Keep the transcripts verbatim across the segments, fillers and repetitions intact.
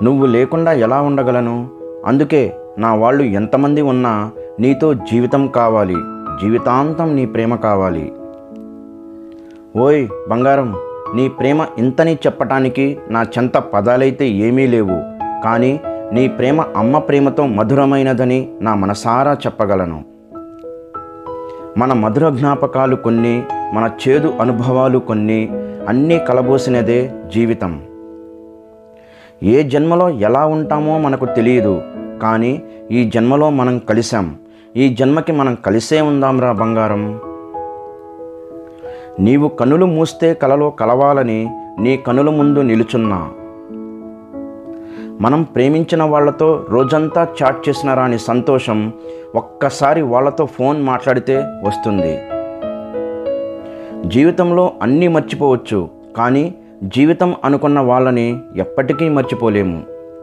నువ్వు లేకుండా ఎలా ఉండగలను? అందుకే నా వాళ్ళు ఎంతమంది ఉన్నా నీతో జీవితం కావాలి, జీవితాంతం నీ ప్రేమ కావాలి. ఓయ్ బంగారం, నీ ప్రేమ ఇంతని చెప్పటానికి నా చెంత పదాలైతే ఏమీ లేవు, కానీ నీ ప్రేమ అమ్మ ప్రేమతో మధురమైనదని నా మనసారా చెప్పగలను. మన మధుర జ్ఞాపకాలు కొన్ని, మన చేదు అనుభవాలు కొన్ని, అన్నీ కలబోసినదే జీవితం. ఏ జన్మలో ఎలా ఉంటామో మనకు తెలియదు, కానీ ఈ జన్మలో మనం కలిసాం. ఈ జన్మకి మనం కలిసే ఉందాంరా బంగారం. నీవు కనులు మూస్తే కలలో కలవాలని నీ కనుల ముందు నిలుచున్నా. మనం ప్రేమించిన వాళ్లతో రోజంతా చాట్ చేసిన రాని సంతోషం ఒక్కసారి వాళ్ళతో ఫోన్ మాట్లాడితే వస్తుంది. జీవితంలో అన్నీ మర్చిపోవచ్చు, కానీ జీవితం అనుకున్న వాళ్ళని ఎప్పటికీ మర్చిపోలేము.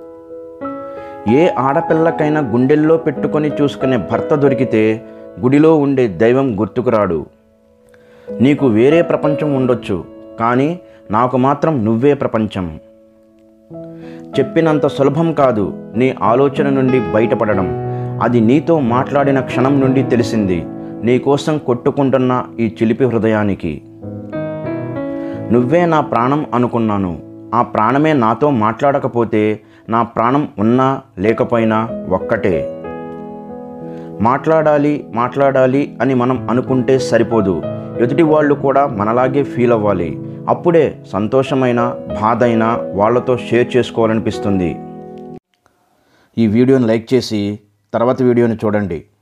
ఏ ఆడపిల్లకైనా గుండెల్లో పెట్టుకొని చూసుకునే భర్త దొరికితే గుడిలో ఉండే దైవం గుర్తుకురాడు. నీకు వేరే ప్రపంచం ఉండొచ్చు, కానీ నాకు మాత్రం నువ్వే ప్రపంచం. చెప్పినంత సులభం కాదు నీ ఆలోచన నుండి బయటపడడం. అది నీతో మాట్లాడిన క్షణం నుండి తెలిసింది, నీకోసం కొట్టుకుంటున్న ఈ చిలిపి హృదయానికి. నువ్వే నా ప్రాణం అనుకున్నాను, ఆ ప్రాణమే నాతో మాట్లాడకపోతే నా ప్రాణం ఉన్నా లేకపోయినా ఒక్కటే. మాట్లాడాలి మాట్లాడాలి అని మనం అనుకుంటే సరిపోదు, ఎదుటి వాళ్ళు కూడా మనలాగే ఫీల్ అవ్వాలి. అప్పుడే సంతోషమైన బాధైనా వాళ్ళతో షేర్ చేసుకోవాలనిపిస్తుంది. ఈ వీడియోని లైక్ చేసి తర్వాత వీడియోని చూడండి.